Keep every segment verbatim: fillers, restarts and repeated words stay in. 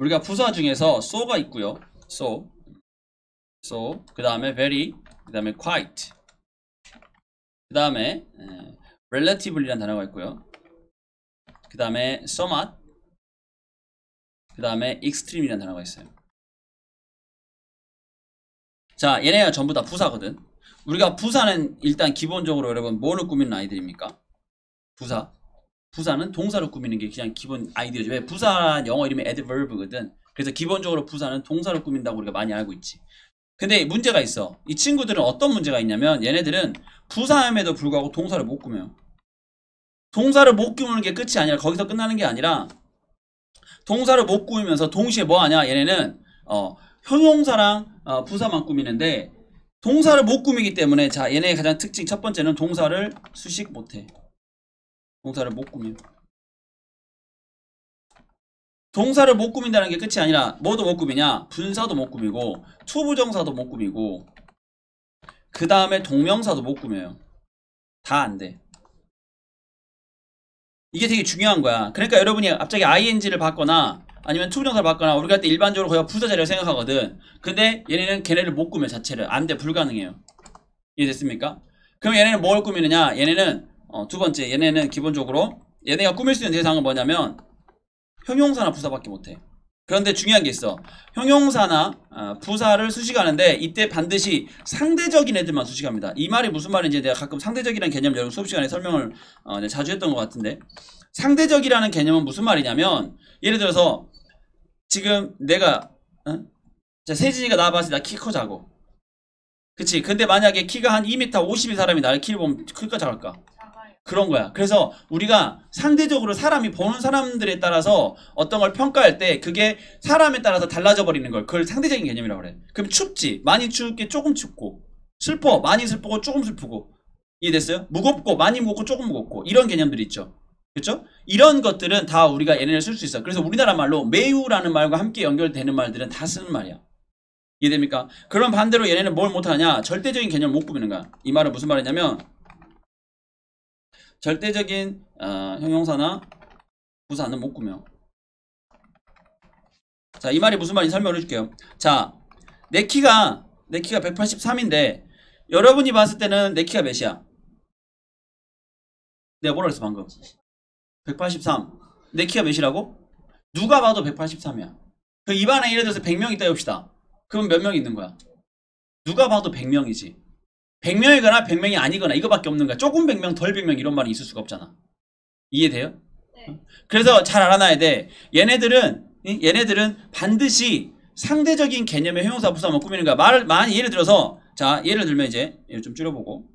우리가 부사 중에서 so가 있고요. so, so, 그 다음에 very, 그 다음에 quite, 그 다음에 relatively라는 단어가 있고요. 그 다음에 somewhat, 그 다음에 extreme이라는 단어가 있어요. 자, 얘네가 전부 다 부사거든. 우리가 부사는 일단 기본적으로 여러분 뭐를 꾸미는 아이들입니까? 부사. 부사는 동사로 꾸미는 게 그냥 기본 아이디어죠. 왜? 부사 영어 이름이 adverb거든. 그래서 기본적으로 부사는 동사로 꾸민다고 우리가 많이 알고 있지. 근데 문제가 있어. 이 친구들은 어떤 문제가 있냐면 얘네들은 부사임에도 불구하고 동사를 못 꾸며요. 동사를 못 꾸미는 게 끝이 아니라 거기서 끝나는 게 아니라 동사를 못 꾸미면서 동시에 뭐 하냐? 얘네는 어, 형용사랑 어, 부사만 꾸미는데 동사를 못 꾸미기 때문에 자 얘네의 가장 특징 첫 번째는 동사를 수식 못해. 동사를 못 꾸며. 동사를 못 꾸민다는 게 끝이 아니라 뭐도 못 꾸미냐? 분사도 못 꾸미고 투부정사도 못 꾸미고 그 다음에 동명사도 못 꾸며요. 다 안 돼. 이게 되게 중요한 거야. 그러니까 여러분이 갑자기 아이엔지를 받거나 아니면 투부정사를 받거나 우리가 할 때 일반적으로 거의 부사 자리를 생각하거든. 근데 얘네는 걔네를 못 꾸며 자체를. 안 돼. 불가능해요. 이해됐습니까? 그럼 얘네는 뭘 꾸미느냐? 얘네는 어, 두 번째 얘네는 기본적으로 얘네가 꾸밀 수 있는 대상은 뭐냐면 형용사나 부사밖에 못해. 그런데 중요한 게 있어. 형용사나 어, 부사를 수식하는데 이때 반드시 상대적인 애들만 수식합니다. 이 말이 무슨 말인지 내가 가끔 상대적이라는 개념 여러분 수업 시간에 설명을 어, 자주 했던 것 같은데 상대적이라는 개념은 무슨 말이냐면 예를 들어서 지금 내가 어? 자, 세진이가 나 봤을 때 나 키 커자고 그치? 근데 만약에 키가 한 이 미터 오십인 사람이 나를 키를 보면 클까 작을까? 그런 거야. 그래서 우리가 상대적으로 사람이 보는 사람들에 따라서 어떤 걸 평가할 때 그게 사람에 따라서 달라져 버리는 걸 그걸 상대적인 개념이라고 그래. 그럼 춥지? 많이 춥게 조금 춥고 슬퍼? 많이 슬프고 조금 슬프고 이해됐어요? 무겁고 많이 무겁고 조금 무겁고 이런 개념들이 있죠. 그렇죠? 이런 것들은 다 우리가 얘네를 쓸 수 있어. 그래서 우리나라 말로 매우라는 말과 함께 연결되는 말들은 다 쓰는 말이야. 이해됩니까? 그럼 반대로 얘네는 뭘 못하냐? 절대적인 개념을 못 꾸미는 거야. 이 말은 무슨 말이냐면 절대적인 어, 형용사나 부사는 못 꾸며. 자, 이 말이 무슨 말인지 설명을 해줄게요. 자, 내 키가 내 키가 백팔십삼인데 여러분이 봤을 때는 내 키가 몇이야? 내가 뭐라 그랬어 방금? 백팔십삼. 내 키가 몇이라고? 누가 봐도 백팔십삼이야. 그 입안에 예를 들어서 백 명 있다 해봅시다. 그럼 몇 명 있는 거야? 누가 봐도 백 명이지. 백 명이거나 백 명이 아니거나 이거밖에 없는 거야. 조금 백 명, 덜 백 명 이런 말이 있을 수가 없잖아. 이해돼요? 네. 그래서 잘 알아놔야 돼. 얘네들은 얘네들은 반드시 상대적인 개념의 형용사 부사만 꾸미는 거야. 말을 많이 예를 들어서 자 예를 들면 이제 좀 줄여보고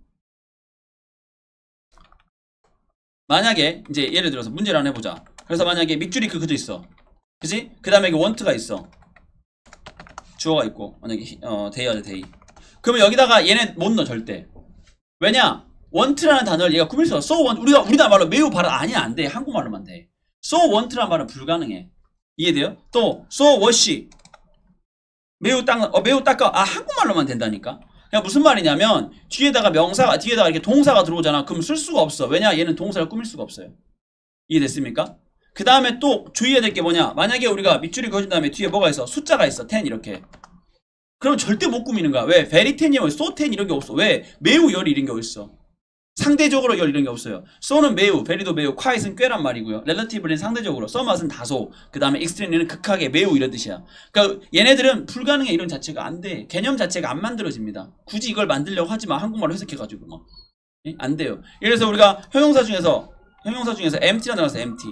만약에 이제 예를 들어서 문제를 하나 해보자. 그래서 만약에 밑줄이 그려져 있어. 그치? 그 다음에 원트가 있어. 주어가 있고 만약에 어, 데이 하자 데이. 그러면 여기다가 얘네 못 넣어 절대. 왜냐? 원트라는 단어를 얘가 꾸밀 수 없어. so want 우리가 우리나라 말로 매우 발음 아니야 안 돼. 한국말로만 돼. so want라는 말은 불가능해. 이해돼요? 또 so wash 매우 닦 어 매우 닦아 아 한국말로만 된다니까. 그냥 무슨 말이냐면 뒤에다가 명사가 뒤에다가 이렇게 동사가 들어오잖아. 그럼 쓸 수가 없어. 왜냐? 얘는 동사를 꾸밀 수가 없어요. 이해됐습니까? 그 다음에 또 주의해야 될 게 뭐냐? 만약에 우리가 밑줄이 그어진 다음에 뒤에 뭐가 있어? 숫자가 있어. 텐 이렇게. 그럼 절대 못 꾸미는 거야. 왜? very 텐이 어딨어? so 텐 이런 게 없어. 왜? 매우 열 이런 게 어딨어? 상대적으로 열 이런 게 없어요. so는 매우, very도 매우, quiet은 꽤란 말이고요. relative는 상대적으로, somewhat은 다소, 그 다음에 extreme는 극하게, 매우 이런 뜻이야. 그러니까 얘네들은 불가능해 이런 자체가 안 돼. 개념 자체가 안 만들어집니다. 굳이 이걸 만들려고 하지만 한국말로 해석해가지고 막. 예? 안 돼요. 그래서 우리가 형용사 중에서 형용사 중에서 empty라는 단어가 있어. empty.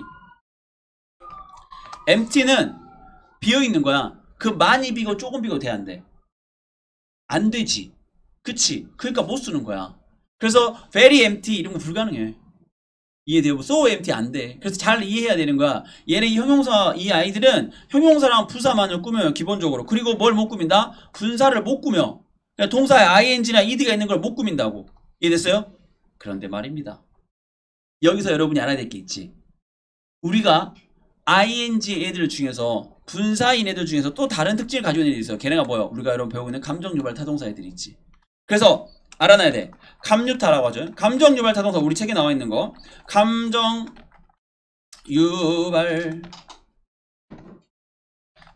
empty는 비어있는 거야. 그 많이 비고 조금 비고 돼 안 돼? 안 되지. 그치? 그러니까 못 쓰는 거야. 그래서 very empty 이런 거 불가능해. 이해돼요? so empty 안 돼. 그래서 잘 이해해야 되는 거야. 얘네 이 형용사 이 아이들은 형용사랑 부사만을 꾸며요. 기본적으로. 그리고 뭘 못 꾸민다? 분사를 못 꾸며. 그러니까 동사에 ing나 ed가 있는 걸 못 꾸민다고. 이해됐어요? 그런데 말입니다. 여기서 여러분이 알아야 될 게 있지. 우리가 ing 애들 중에서 분사인 애들 중에서 또 다른 특징을 가지고 있는 애들이 있어요. 걔네가 뭐예요? 우리가 여러분 배우고 있는 감정유발 타동사 애들이 있지. 그래서 알아놔야 돼. 감유타라고 하죠. 감정유발 타동사 우리 책에 나와 있는 거. 감정유발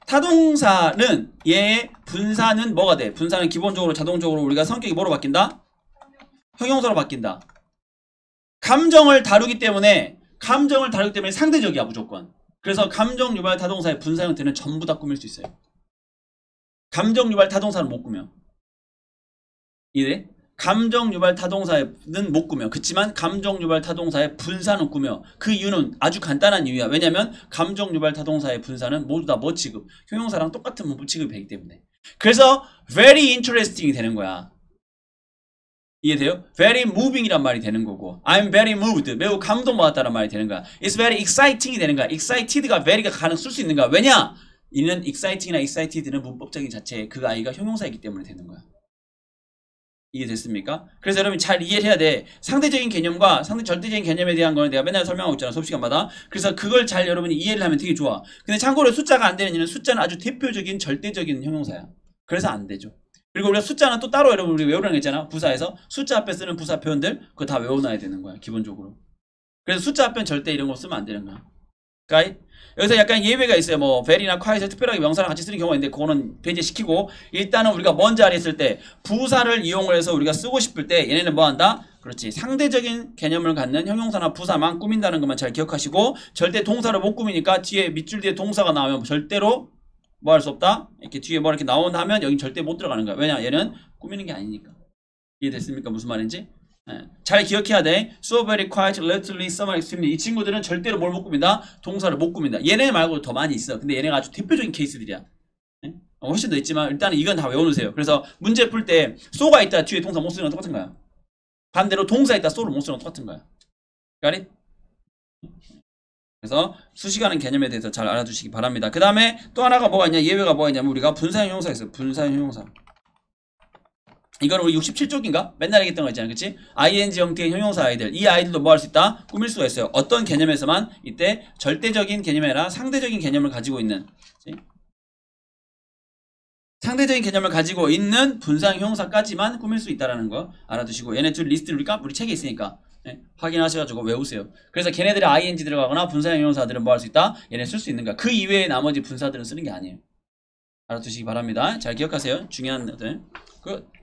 타동사는 얘의 분사는 뭐가 돼? 분사는 기본적으로 자동적으로 우리가 성격이 뭐로 바뀐다? 형용사로 바뀐다. 감정을 다루기 때문에 감정을 다루기 때문에 상대적이야 무조건. 그래서 감정 유발 타동사의 분사 형태는 전부 다 꾸밀 수 있어요. 감정 유발 타동사는 못 꾸며. 이래? 감정 유발 타동사는 못 꾸며. 그치만 감정 유발 타동사의 분사는 꾸며. 그 이유는 아주 간단한 이유야. 왜냐면 감정 유발 타동사의 분사는 모두 다 뭐 취급? 형용사랑 똑같은 문법 취급이 되기 때문에. 그래서 very interesting이 되는 거야. 이해돼요? very moving 이란 말이 되는 거고 I'm very moved 매우 감동받았다는 말이 되는 거야. It's very exciting이 되는 거야. excited가 very가 가능 쓸 수 있는 거야. 왜냐? 이는 exciting이나 excited는 문법적인 자체에 그 아이가 형용사이기 때문에 되는 거야. 이해됐습니까? 그래서 여러분 잘 이해를 해야 돼. 상대적인 개념과 상대 절대적인 개념에 대한 거는 내가 맨날 설명하고 있잖아 수업시간마다. 그래서 그걸 잘 여러분이 이해를 하면 되게 좋아. 근데 참고로 숫자가 안 되는 이유는 숫자는 아주 대표적인 절대적인 형용사야. 그래서 안 되죠. 그리고 우리가 숫자는 또 따로 여러분 우리 외우라는 게 있잖아. 부사에서 숫자 앞에 쓰는 부사 표현들 그거 다 외워놔야 되는 거야 기본적으로. 그래서 숫자 앞엔 절대 이런 거 쓰면 안 되는 거야. 가이? 여기서 약간 예외가 있어요. 뭐 very나 quiet을 특별하게 명사랑 같이 쓰는 경우가 있는데 그거는 배제시키고 일단은 우리가 먼 자리에 있을 때 부사를 이용을 해서 우리가 쓰고 싶을 때 얘네는 뭐 한다? 그렇지. 상대적인 개념을 갖는 형용사나 부사만 꾸민다는 것만 잘 기억하시고 절대 동사를 못 꾸미니까 뒤에 밑줄 뒤에 동사가 나오면 절대로 뭐 할 수 없다? 이렇게 뒤에 뭐 이렇게 나온다면 여긴 절대 못 들어가는 거야. 왜냐? 얘는 꾸미는 게 아니니까. 이해됐습니까? 무슨 말인지? 네. 잘 기억해야 돼. So very quiet, relatively, summer extremely. 이 친구들은 절대로 뭘 못 꾸민다? 동사를 못 꾸민다. 얘네 말고 더 많이 있어. 근데 얘네가 아주 대표적인 케이스들이야. 네? 어, 훨씬 더 있지만 일단은 이건 다 외워놓으세요. 그래서 문제 풀 때 so가 있다 뒤에 동사 못 쓰는 건 똑같은 거야. 반대로 동사 있다 so를 못 쓰는 건 똑같은 거야. Got it? 그래서 수식하는 개념에 대해서 잘 알아두시기 바랍니다. 그 다음에 또 하나가 뭐가 있냐? 예외가 뭐가 있냐면 우리가 분사형 형용사가 있어요. 분사형 형용사. 이건 우리 육십칠 쪽인가? 맨날 얘기했던 거 있잖아요. 그치? 아이엔지 형태의 형용사 아이들. 이 아이들도 뭐 할 수 있다? 꾸밀 수가 있어요. 어떤 개념에서만? 이때 절대적인 개념이 아니라 상대적인 개념을 가지고 있는 그치? 상대적인 개념을 가지고 있는 분사형 형용사까지만 꾸밀 수 있다는 거 알아두시고 얘네 둘 리스트를 우리가 우리 책에 있으니까 네, 확인하셔가지고 외우세요. 그래서 걔네들의 아이엔지 들어가거나 분사형 형용사들은 뭐 할 수 있다? 얘네 쓸 수 있는 거야. 그 이외에 나머지 분사들은 쓰는 게 아니에요. 알아두시기 바랍니다. 잘 기억하세요. 중요한 것들. 끝.